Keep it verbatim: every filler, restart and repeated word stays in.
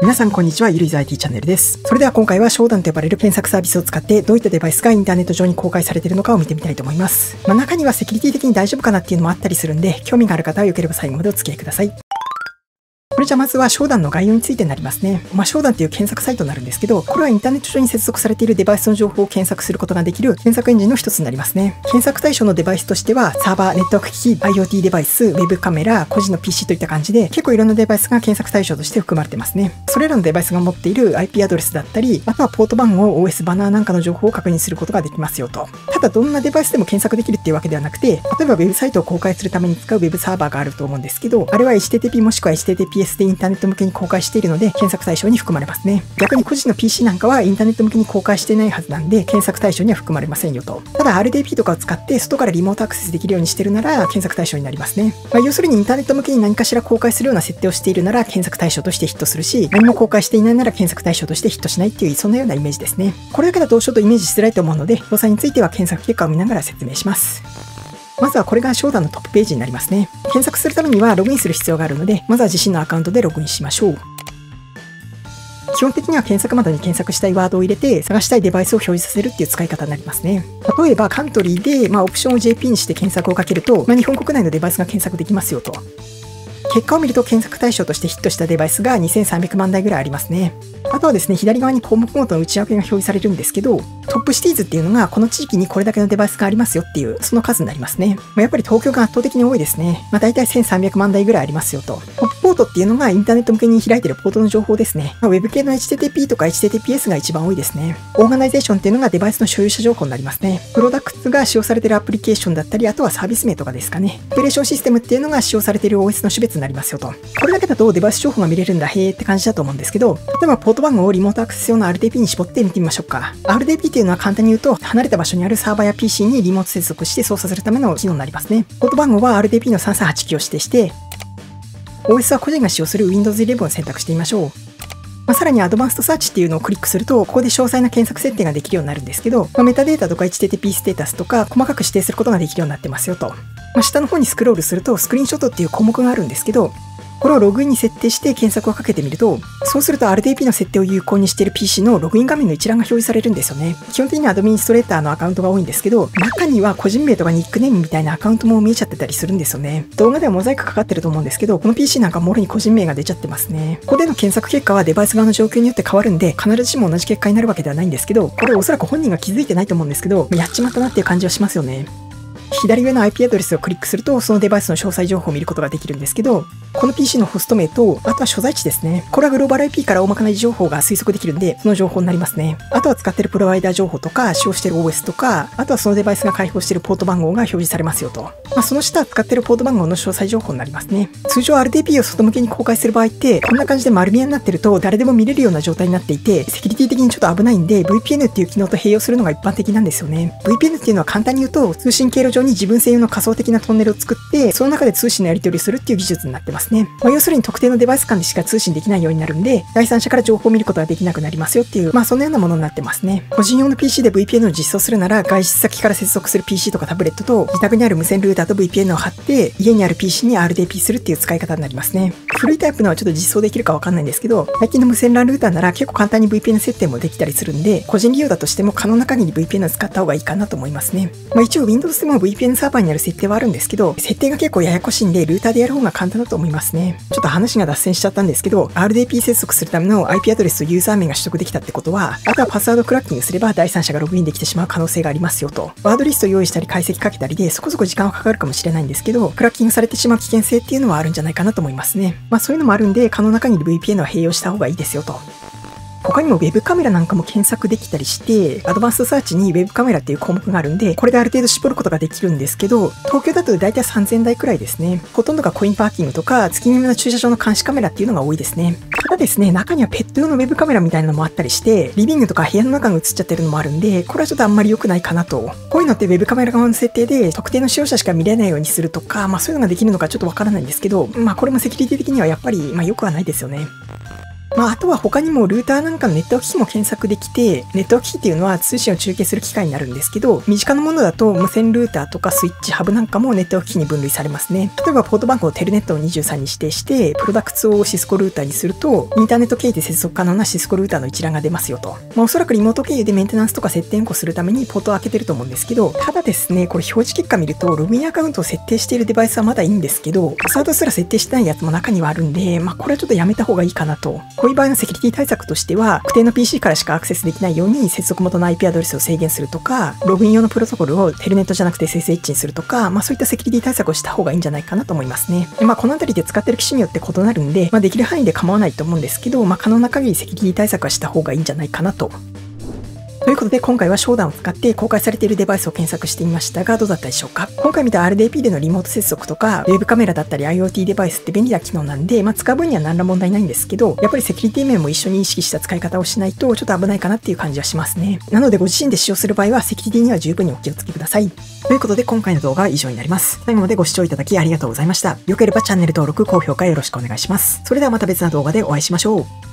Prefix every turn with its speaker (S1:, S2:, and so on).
S1: 皆さんこんにちは、ゆるいず アイティー チャンネルです。それでは今回は商談と呼ばれる検索サービスを使ってどういったデバイスがインターネット上に公開されているのかを見てみたいと思います。まあ、中にはセキュリティ的に大丈夫かなっていうのもあったりするんで、興味がある方は良ければ最後までお付き合いください。これじゃまずは商談の概要についてになりますね。まあ、商談っていう検索サイトになるんですけど、これはインターネット上に接続されているデバイスの情報を検索することができる検索エンジンの一つになりますね。検索対象のデバイスとしては、サーバー、ネットワーク機器、IoT デバイス、ウェブカメラ、個人の ピーシー といった感じで、結構いろんなデバイスが検索対象として含まれてますね。それらのデバイスが持っている アイピー アドレスだったり、あとはポート番号、オーエス バナーなんかの情報を確認することができますよと。ただ、どんなデバイスでも検索できるっていうわけではなくて、例えばウェブサイトを公開するために使うウェブサーバーがあると思うんですけど、あれは エイチティーティーピー もしくは エイチティーティーピーエス でインターネット向けに公開しているので検索対象に含まれますね。逆に個人の ピーシー なんかはインターネット向けに公開していないはずなんで検索対象には含まれませんよと。ただ アールディーピー とかを使って外からリモートアクセスできるようにしてるなら検索対象になりますね。まあ、要するにインターネット向けに何かしら公開するような設定をしているなら検索対象としてヒットするし、何も公開していないなら検索対象としてヒットしないっていうそんなようなイメージですね。これだけだとちょっとイメージしづらいと思うので、詳細については検索結果を見ながら説明します。まずはこれが商談のトップページになりますね。検索するためにはログインする必要があるので、まずは自身のアカウントでログインしましょう。基本的には検索窓に検索したいワードを入れて探したいデバイスを表示させるっていう使い方になりますね。例えばカントリーで、まあ、オプションを ジェーピー にして検索をかけると、まあ、日本国内のデバイスが検索できますよと。結果を見ると検索対象としてヒットしたデバイスがにせんさんびゃくまんだいぐらいありますね。あとはですね、左側に項目ごとの内訳が表示されるんですけど、トップシティーズっていうのがこの地域にこれだけのデバイスがありますよっていうその数になりますね。まあ、やっぱり東京が圧倒的に多いですね。まあ、大体せんさんびゃくまんだいぐらいありますよと。トップポートっていうのがインターネット向けに開いてるポートの情報ですね。まあ、ウェブ系の エイチティーティーピー とか エイチティーティーピーエス が一番多いですね。オーガナイゼーションっていうのがデバイスの所有者情報になりますね。プロダクツが使用されているアプリケーションだったり、あとはサービス名とかですかね。オペレーションシステムっていうのが使用されている オーエス の種別になりますよと。これだけだとデバイス情報が見れるんだ、へーって感じだと思うんですけど、例えばポート番号をリモートアクセス用の アールディーピー に絞って見てみましょうか。アールディーピー っていうのは簡単に言うと、離れた場所にあるサーバーや ピーシー にリモート接続して操作するための機能になりますね。ポート番号は アールディーピー のさんさんはちきを指定して、オーエス は個人が使用する ウィンドウズイレブン を選択してみましょう。まあ、さらにアドバンストサーチっていうのをクリックすると、ここで詳細な検索設定ができるようになるんですけど、まあ、メタデータとか エイチティーティーピー ステータスとか細かく指定することができるようになってますよと。まあ、下の方にスクロールするとスクリーンショットっていう項目があるんですけど、これをログインに設定して検索をかけてみると、そうすると アールディーピー の設定を有効にしている ピーシー のログイン画面の一覧が表示されるんですよね。基本的にはアドミニストレーターのアカウントが多いんですけど、中には個人名とかニックネームみたいなアカウントも見えちゃってたりするんですよね。動画ではモザイクかかってると思うんですけど、この ピーシー なんかもろに個人名が出ちゃってますね。ここでの検索結果はデバイス側の状況によって変わるんで、必ずしも同じ結果になるわけではないんですけど、これおそらく本人が気づいてないと思うんですけど、やっちまったなっていう感じはしますよね。左上の アイピー アドレスをクリックすると、そのデバイスの詳細情報を見ることができるんですけど、この ピーシー のホスト名と、あとは所在地ですね。これはグローバル アイピー から大まかな位置情報が推測できるんで、その情報になりますね。あとは使っているプロバイダー情報とか、使用している オーエス とか、あとはそのデバイスが開放しているポート番号が表示されますよと。まあ、その下は使っているポート番号の詳細情報になりますね。通常 アールディーピー を外向けに公開する場合って、こんな感じで丸見えになってると誰でも見れるような状態になっていて、セキュリティ的にちょっと危ないんで、ブイピーエヌ っていう機能と併用するのが一般的なんですよね。ブイピーエヌ っていうのは簡単に言うと、通信経路上に自分専用の仮想的なトンネルを作って、その中で通信のやり取りをするっていう技術になってますね。まあ、要するに特定のデバイス間でしか通信できないようになるんで、第三者から情報を見ることができなくなりますよっていう、まあそのようなものになってますね。個人用の ピーシー で ブイピーエヌ を実装するなら、外出先から接続する ピーシー とかタブレットと、自宅にある無線ルーターと ブイピーエヌ を貼って、家にある ピーシー に アールディーピー するっていう使い方になりますね。古いタイプのはちょっと実装できるかわかんないんですけど、最近の無線 ラン ルーターなら結構簡単に ブイピーエヌ 設定もできたりするんで、個人利用だとしても可能な限り ブイピーエヌ を使った方がいいかなと思いますね。まあ一応 Windows でも ブイピーエヌ サーバーにある設定はあるんですけど、設定が結構ややこしいんで、ルーターでやる方が簡単だと思いますね。ちょっと話が脱線しちゃったんですけど、アールディーピー 接続するための アイピー アドレスとユーザー名が取得できたってことは、あとはパスワードクラッキングすれば第三者がログインできてしまう可能性がありますよと。ワードリストを用意したり解析かけたりでそこそこ時間はかかるかもしれないんですけど、クラッキングされてしまう危険性っていうのはあるんじゃないかなと思いますね。まあそういうのもあるんで、可能な限り ブイピーエヌ は併用した方がいいですよと。他にも Web カメラなんかも検索できたりして、アドバンストサーチに Web カメラっていう項目があるんで、これである程度絞ることができるんですけど、東京だとだいたいさんぜんだいくらいですね。ほとんどがコインパーキングとか、月見の駐車場の監視カメラっていうのが多いですね。ただですね、中にはペット用の Web カメラみたいなのもあったりして、リビングとか部屋の中が映っちゃってるのもあるんで、これはちょっとあんまり良くないかなと。こういうのって Web カメラ側の設定で、特定の使用者しか見れないようにするとか、まあそういうのができるのかちょっとわからないんですけど、まあこれもセキュリティ的にはやっぱり、まあ良くはないですよね。 まあ、あとは他にもルーターなんかのネットワーク機器も検索できて、ネットワーク機器っていうのは通信を中継する機械になるんですけど、身近なものだと無線ルーターとかスイッチ、ハブなんかもネットワーク機器に分類されますね。例えばポート番号をテルネットをにじゅうさんに指定して、プロダクツをシスコルーターにすると、インターネット経由で接続可能なシスコルーターの一覧が出ますよと。まあ、おそらくリモート経由でメンテナンスとか設定変更するためにポートを開けてると思うんですけど、ただですね、これ表示結果見ると、ログインアカウントを設定しているデバイスはまだいいんですけど、パスワードすら設定してないやつも中にはあるんで、まあ、これはちょっとやめた方がいいかなと。こういう場合のセキュリティ対策としては、特定の ピーシー からしかアクセスできないように接続元の アイピー アドレスを制限するとか、ログイン用のプロトコルをテルネットじゃなくて エスエスエイチ にするとか、まあそういったセキュリティ対策をした方がいいんじゃないかなと思いますね。でまあこのあたりで使ってる機種によって異なるんで、まあできる範囲で構わないと思うんですけど、まあ可能な限りセキュリティ対策はした方がいいんじゃないかなと。ということで今回は商談を使って公開されているデバイスを検索してみましたがどうだったでしょうか。今回見た アールディーピー でのリモート接続とかウェブカメラだったり IoT デバイスって便利な機能なんで、まあ、使う分には何ら問題ないんですけど、やっぱりセキュリティ面も一緒に意識した使い方をしないとちょっと危ないかなっていう感じはしますね。なのでご自身で使用する場合はセキュリティには十分にお気をつけください。ということで今回の動画は以上になります。最後までご視聴いただきありがとうございました。良ければチャンネル登録、高評価よろしくお願いします。それではまた別な動画でお会いしましょう。